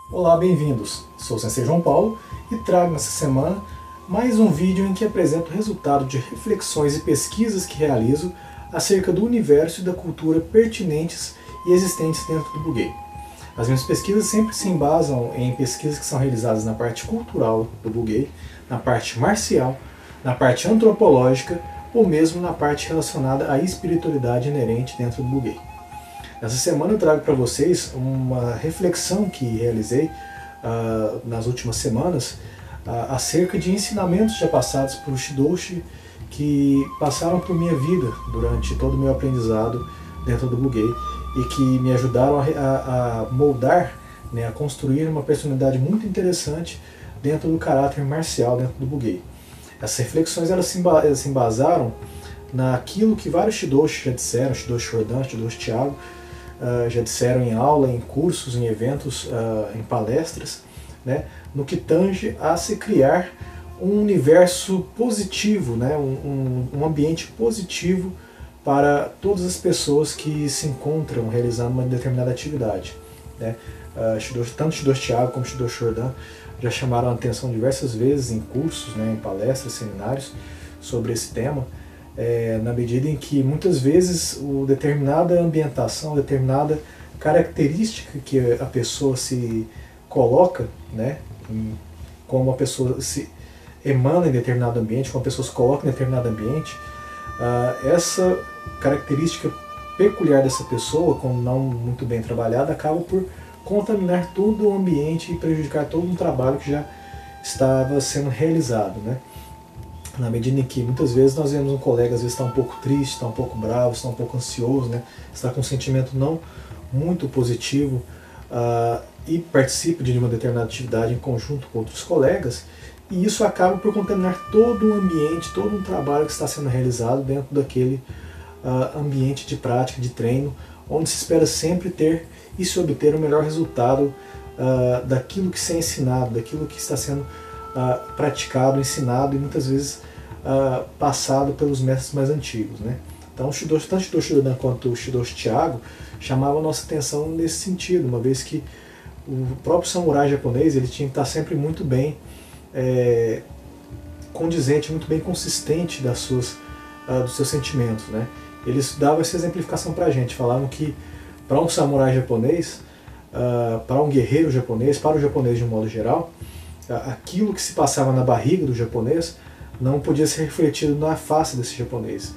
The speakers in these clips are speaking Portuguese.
Olá, bem-vindos! Sou o Sensei João Paulo e trago nessa semana mais um vídeo em que apresento o resultado de reflexões e pesquisas que realizo acerca do universo e da cultura pertinentes e existentes dentro do Bugey. As minhas pesquisas sempre se embasam em pesquisas que são realizadas na parte cultural do Bugey, na parte marcial, na parte antropológica ou mesmo na parte relacionada à espiritualidade inerente dentro do Bugey. Essa semana eu trago para vocês uma reflexão que realizei nas últimas semanas acerca de ensinamentos já passados por Shidoshi que passaram por minha vida durante todo o meu aprendizado dentro do Bugey e que me ajudaram a moldar, né, a construir uma personalidade muito interessante dentro do caráter marcial dentro do Bugey. Essas reflexões elas se embasaram naquilo que vários Shidoshi já disseram, Shidoshi Shodan, Shidoshi Tiago, já disseram em aula, em cursos, em eventos, em palestras, né, no que tange a se criar um universo positivo, né, um ambiente positivo para todas as pessoas que se encontram realizando uma determinada atividade, né. Tanto Shidoshi Tiago como Shidoshi Shodan já chamaram a atenção diversas vezes em cursos, né, em palestras, seminários sobre esse tema, na medida em que muitas vezes determinada ambientação, determinada característica que a pessoa se coloca, né, como a pessoa se emana em determinado ambiente, como a pessoa se coloca em determinado ambiente, essa característica peculiar dessa pessoa, como não muito bem trabalhada, acaba por contaminar todo o ambiente e prejudicar todo um trabalho que já estava sendo realizado, né? Na medida em que muitas vezes nós vemos um colega às vezes está um pouco triste, está um pouco bravo, está um pouco ansioso, né? Está com um sentimento não muito positivo e participa de uma determinada atividade em conjunto com outros colegas, e isso acaba por contaminar todo o ambiente, todo um trabalho que está sendo realizado dentro daquele ambiente de prática, de treino, onde se espera sempre ter e se obter o melhor resultado daquilo que se é ensinado, daquilo que está sendo praticado, ensinado e muitas vezes passado pelos mestres mais antigos, né? Então, tanto o Shidoshi Shodan quanto o Shidoshi Tiago chamavam a nossa atenção nesse sentido, uma vez que o próprio samurai japonês ele tinha que estar sempre muito bem condizente, muito bem consistente dos seus sentimentos, né? Eles davam essa exemplificação para a gente, falavam que para um samurai japonês, para um guerreiro japonês, para o japonês de um modo geral, aquilo que se passava na barriga do japonês não podia ser refletido na face desse japonês.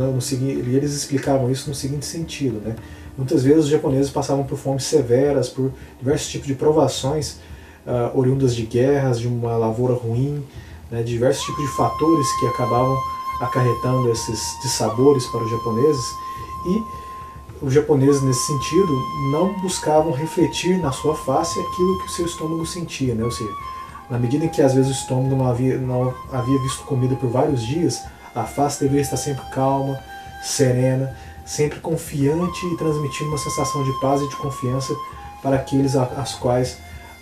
E eles explicavam isso no seguinte sentido, né? Muitas vezes os japoneses passavam por fomes severas, por diversos tipos de provações oriundas de guerras, de uma lavoura ruim, né, de diversos tipos de fatores que acabavam acarretando esses dissabores para os japoneses, e os japoneses nesse sentido não buscavam refletir na sua face aquilo que o seu estômago sentia, né? Ou seja, na medida em que às vezes o estômago não havia visto comida por vários dias, a face deveria estar sempre calma, serena, sempre confiante e transmitindo uma sensação de paz e de confiança para aqueles aos quais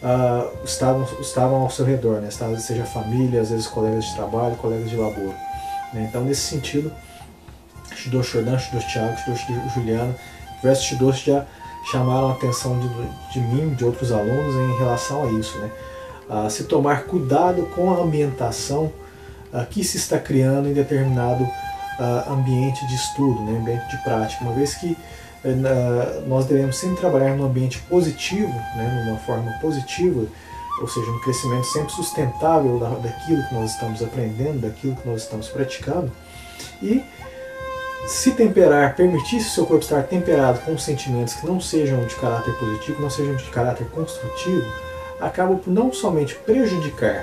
estavam ao seu redor, né? Seja família, às vezes colegas de trabalho, colegas de labor, né? Então, nesse sentido, Shidoshi Shodan, Shidoshi Tiago, Shidoshi Juliano, diversos Shidoshi já chamaram a atenção de mim, de outros alunos, em relação a isso, né? Se tomar cuidado com a ambientação que se está criando em determinado ambiente de estudo, né, ambiente de prática, uma vez que nós devemos sempre trabalhar num ambiente positivo, né, numa forma positiva, ou seja, um crescimento sempre sustentável daquilo que nós estamos aprendendo, daquilo que nós estamos praticando, e se temperar, permitir o seu corpo estar temperado com sentimentos que não sejam de caráter positivo, não sejam de caráter construtivo, acaba por não somente prejudicar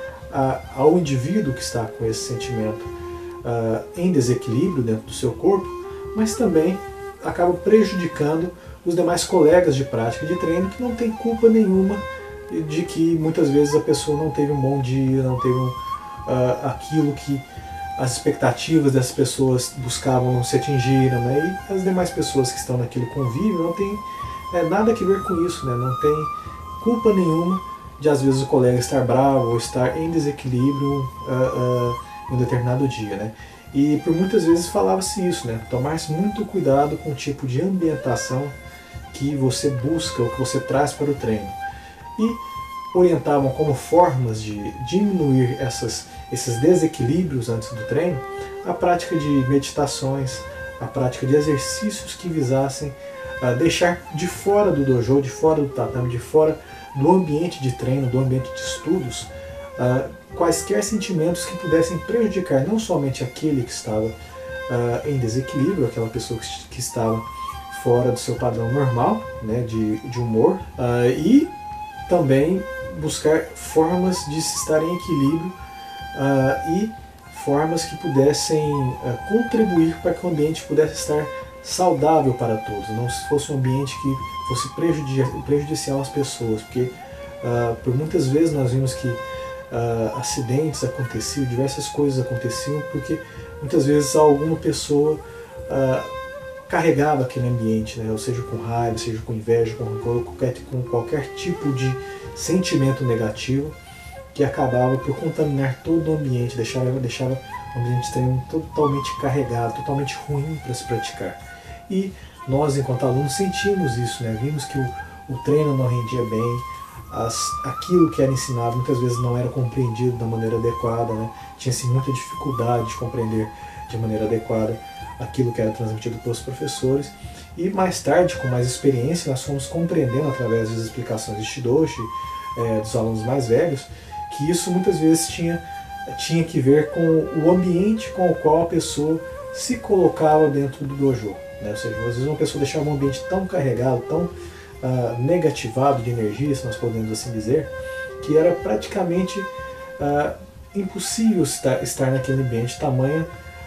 ao indivíduo que está com esse sentimento em desequilíbrio dentro do seu corpo, mas também acaba prejudicando os demais colegas de prática de treino que não tem culpa nenhuma de que muitas vezes a pessoa não teve um bom dia, não teve aquilo que as expectativas dessas pessoas buscavam não se atingiram, né? E as demais pessoas que estão naquele convívio não tem nada a ver com isso, né? Não tem culpa nenhuma de às vezes o colega estar bravo ou estar em desequilíbrio em um determinado dia, né? E por muitas vezes falava-se isso, né? Tomar-se muito cuidado com o tipo de ambientação que você busca ou que você traz para o treino. e orientavam como formas de diminuir esses desequilíbrios antes do treino a prática de meditações, a prática de exercícios que visassem deixar de fora do dojo, de fora do tatame, de fora do ambiente de treino, do ambiente de estudos, quaisquer sentimentos que pudessem prejudicar não somente aquele que estava em desequilíbrio, aquela pessoa que estava fora do seu padrão normal, né, de humor, e também buscar formas de se estar em equilíbrio e formas que pudessem contribuir para que o ambiente pudesse estar saudável para todos, não se fosse um ambiente que fosse prejudicial às pessoas, porque por muitas vezes nós vimos que acidentes aconteciam, diversas coisas aconteciam, porque muitas vezes alguma pessoa carregava aquele ambiente, né? Ou seja com raiva, seja com inveja, com qualquer tipo de sentimento negativo, que acabava por contaminar todo o ambiente, deixava o ambiente de treino totalmente carregado, totalmente ruim para se praticar. E nós, enquanto alunos, sentimos isso, né? Vimos que o treino não rendia bem, aquilo que era ensinado muitas vezes não era compreendido da maneira adequada, né? Tinha-se muita dificuldade de compreender de maneira adequada aquilo que era transmitido pelos professores. E mais tarde, com mais experiência, nós fomos compreendendo através das explicações de Shidoshi, dos alunos mais velhos, que isso muitas vezes tinha que ver com o ambiente com o qual a pessoa se colocava dentro do dojo, né? Ou seja, às vezes uma pessoa deixava um ambiente tão carregado, tão negativado de energia, se nós podemos assim dizer, que era praticamente impossível estar naquele ambiente, tamanha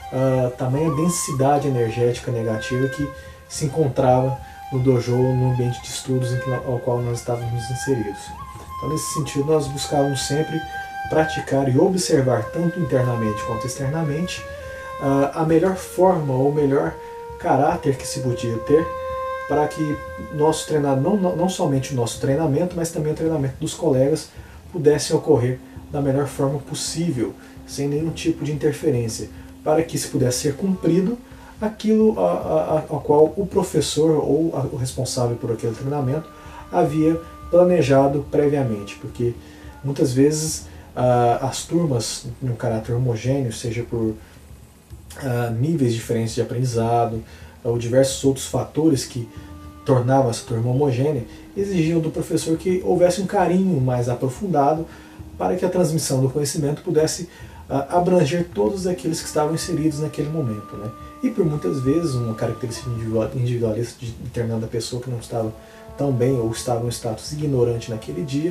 densidade energética negativa que se encontrava no dojo, no ambiente de estudos ao qual nós estávamos inseridos. Então, nesse sentido, nós buscávamos sempre praticar e observar, tanto internamente quanto externamente, a melhor forma ou o melhor caráter que se podia ter para que nosso treinamento, não somente o nosso treinamento, mas também o treinamento dos colegas pudessem ocorrer da melhor forma possível, sem nenhum tipo de interferência, para que se pudesse ser cumprido aquilo ao qual o professor ou o responsável por aquele treinamento havia planejado previamente, porque muitas vezes as turmas em um caráter homogêneo, seja por níveis diferentes de aprendizado ou diversos outros fatores que tornavam essa turma homogênea, exigiam do professor que houvesse um carinho mais aprofundado para que a transmissão do conhecimento pudesse abranger todos aqueles que estavam inseridos naquele momento, né? E por muitas vezes uma característica individualista de determinada pessoa que não estava tão bem ou estava em um status ignorante naquele dia,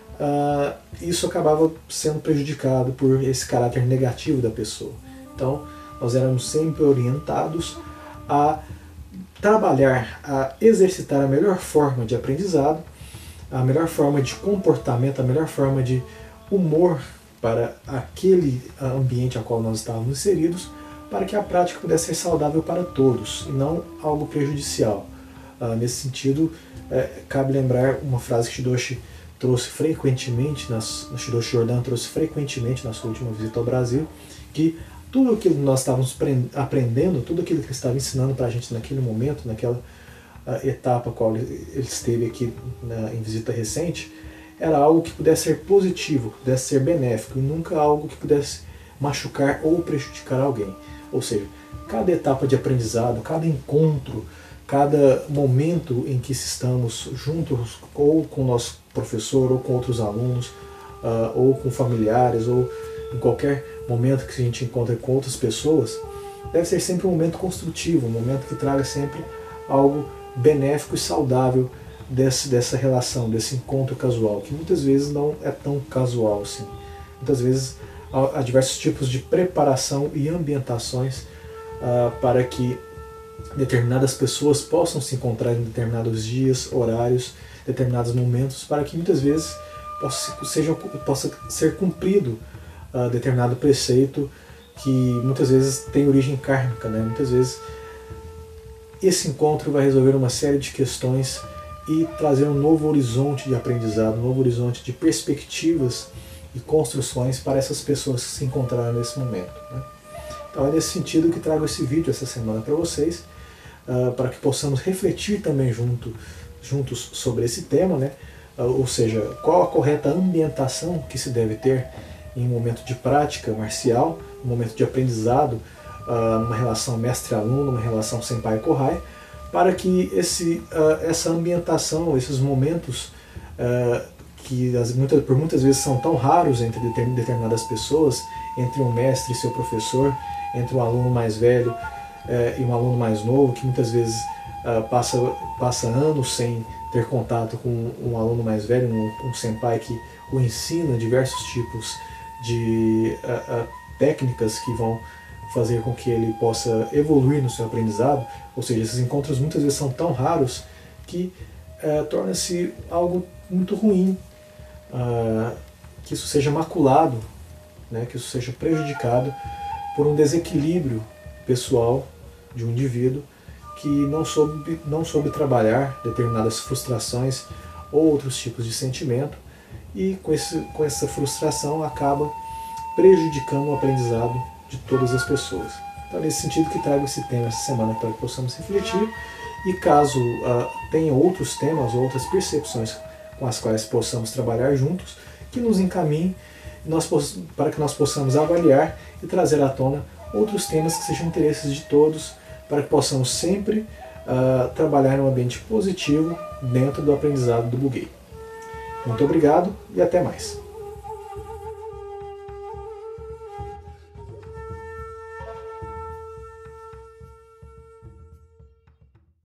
isso acabava sendo prejudicado por esse caráter negativo da pessoa. Então nós éramos sempre orientados a trabalhar, a exercitar a melhor forma de aprendizado, a melhor forma de comportamento, a melhor forma de humor para aquele ambiente ao qual nós estávamos inseridos, para que a prática pudesse ser saudável para todos e não algo prejudicial. Nesse sentido, cabe lembrar uma frase que Shidoshi trouxe frequentemente, Shidoshi Jordan trouxe frequentemente na sua última visita ao Brasil, que tudo aquilo que nós estávamos aprendendo, tudo aquilo que ele estava ensinando para a gente naquele momento, naquela etapa qual ele esteve aqui em visita recente, era algo que pudesse ser positivo, que pudesse ser benéfico, e nunca algo que pudesse machucar ou prejudicar alguém. Ou seja, cada etapa de aprendizado, cada encontro, cada momento em que estamos juntos, ou com o nosso professor, ou com outros alunos, ou com familiares, ou em qualquer momento que a gente encontra com outras pessoas, deve ser sempre um momento construtivo, um momento que traga sempre algo benéfico e saudável dessa relação, desse encontro casual, que muitas vezes não é tão casual assim. Muitas vezes há diversos tipos de preparação e ambientações para que determinadas pessoas possam se encontrar em determinados dias, horários, determinados momentos, para que muitas vezes possa ser cumprido determinado preceito que muitas vezes tem origem kármica, né? Muitas vezes esse encontro vai resolver uma série de questões e trazer um novo horizonte de aprendizado, um novo horizonte de perspectivas e construções para essas pessoas que se encontraram nesse momento, né? Então é nesse sentido que trago esse vídeo essa semana para vocês, para que possamos refletir também juntos sobre esse tema, né? ou seja, qual a correta ambientação que se deve ter em um momento de prática marcial, um momento de aprendizado, uma relação mestre-aluno, uma relação senpai-kohai, para que essa ambientação, esses momentos que por muitas vezes são tão raros entre determinadas pessoas, entre um mestre e seu professor, entre um aluno mais velho e um aluno mais novo, que muitas vezes passa anos sem ter contato com um aluno mais velho, um senpai que o ensina diversos tipos de técnicas que vão fazer com que ele possa evoluir no seu aprendizado. Ou seja, esses encontros muitas vezes são tão raros que torna-se algo muito ruim, que isso seja maculado, né, que isso seja prejudicado por um desequilíbrio pessoal de um indivíduo que não soube trabalhar determinadas frustrações ou outros tipos de sentimento, e com essa frustração acaba prejudicando o aprendizado de todas as pessoas. Então, nesse sentido que trago esse tema essa semana para que possamos refletir, e caso tenha outros temas, outras percepções com as quais possamos trabalhar juntos, que nos encaminhem para que nós possamos avaliar e trazer à tona outros temas que sejam interesses de todos, para que possamos sempre trabalhar em um ambiente positivo dentro do aprendizado do Bugei. Muito obrigado e até mais.